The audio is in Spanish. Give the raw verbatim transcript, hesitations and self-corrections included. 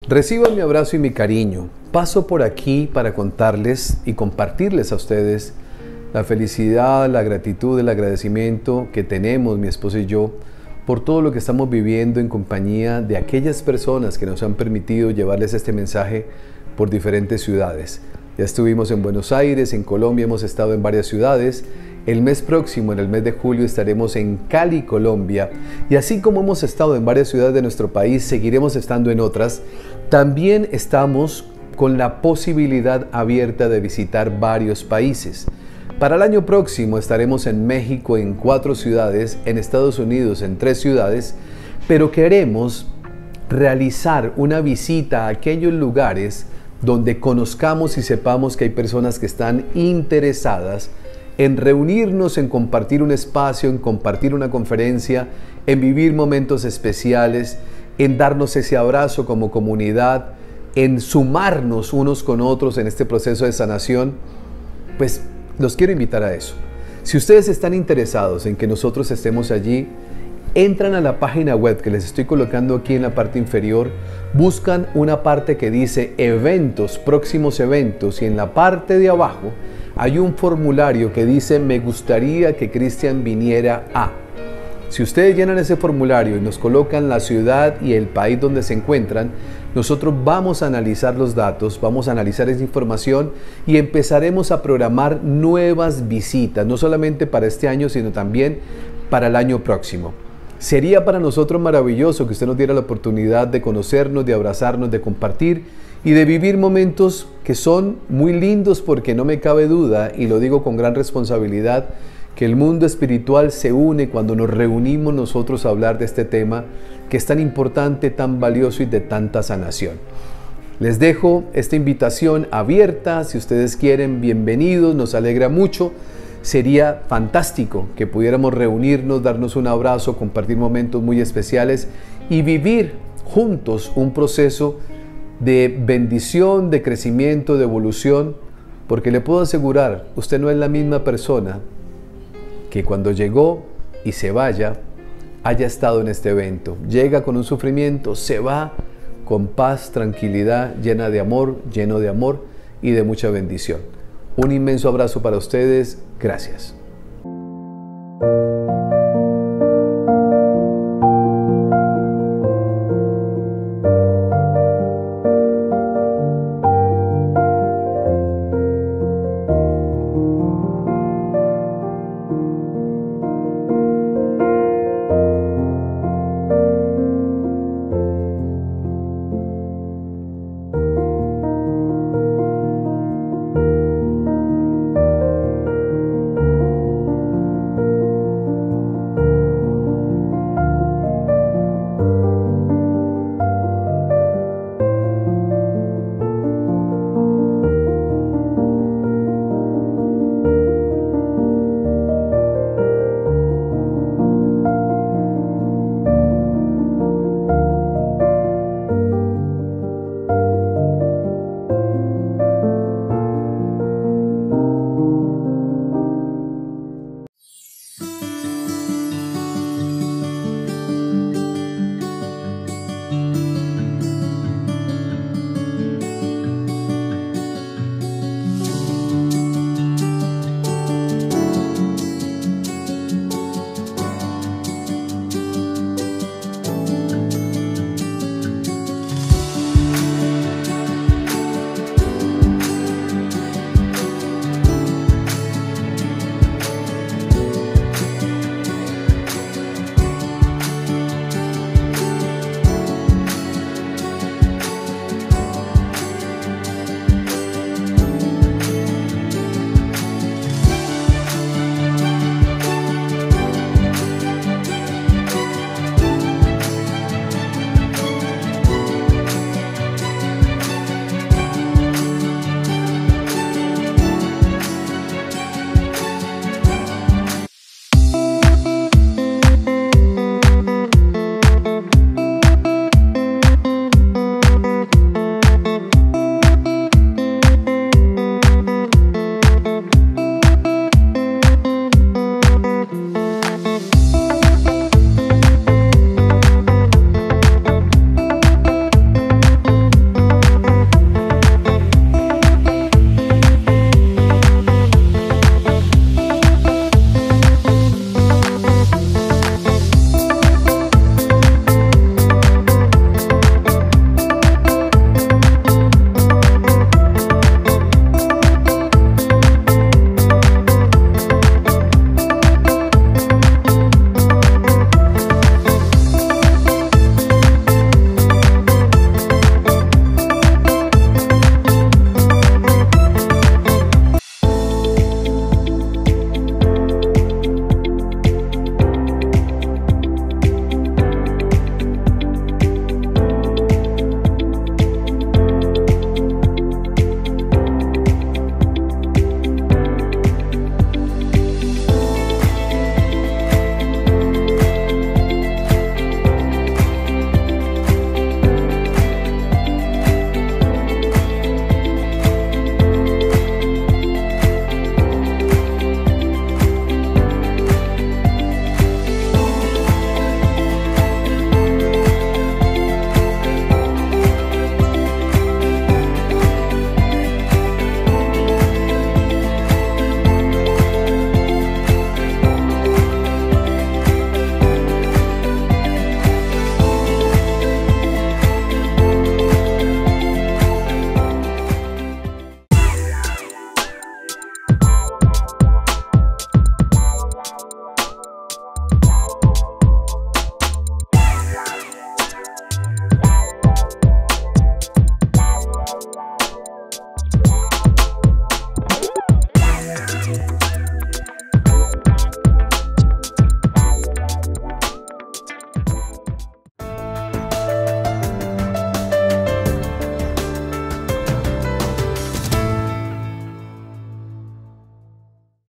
Reciban mi abrazo y mi cariño. Paso por aquí para contarles y compartirles a ustedes la felicidad, la gratitud, el agradecimiento que tenemos mi esposa y yo por todo lo que estamos viviendo en compañía de aquellas personas que nos han permitido llevarles este mensaje por diferentes ciudades. Ya estuvimos en Buenos Aires, en Colombia, hemos estado en varias ciudades. El mes próximo, en el mes de julio, estaremos en Cali, Colombia. Y así como hemos estado en varias ciudades de nuestro país, seguiremos estando en otras. También estamos con la posibilidad abierta de visitar varios países. Para el año próximo estaremos en México en cuatro ciudades, en Estados Unidos en tres ciudades, pero queremos realizar una visita a aquellos lugares donde conozcamos y sepamos que hay personas que están interesadas en reunirnos, en compartir un espacio, en compartir una conferencia, en vivir momentos especiales, en darnos ese abrazo como comunidad, en sumarnos unos con otros en este proceso de sanación. Pues los quiero invitar a eso. Si ustedes están interesados en que nosotros estemos allí, entran a la página web que les estoy colocando aquí en la parte inferior, buscan una parte que dice eventos, próximos eventos, y en la parte de abajo hay un formulario que dice me gustaría que Cristian viniera a. Si ustedes llenan ese formulario y nos colocan la ciudad y el país donde se encuentran, nosotros vamos a analizar los datos, vamos a analizar esa información y empezaremos a programar nuevas visitas, no solamente para este año, sino también para el año próximo. Sería para nosotros maravilloso que usted nos diera la oportunidad de conocernos, de abrazarnos, de compartir y de vivir momentos que son muy lindos, porque no me cabe duda, y lo digo con gran responsabilidad, que el mundo espiritual se une cuando nos reunimos nosotros a hablar de este tema que es tan importante, tan valioso y de tanta sanación. Les dejo esta invitación abierta. Si ustedes quieren, bienvenidos, nos alegra mucho. Sería fantástico que pudiéramos reunirnos, darnos un abrazo, compartir momentos muy especiales y vivir juntos un proceso de bendición, de crecimiento, de evolución, porque le puedo asegurar, usted no es la misma persona que cuando llegó y se vaya, haya estado en este evento. Llega con un sufrimiento, se va con paz, tranquilidad, llena de amor, lleno de amor y de mucha bendición. Un inmenso abrazo para ustedes. Gracias.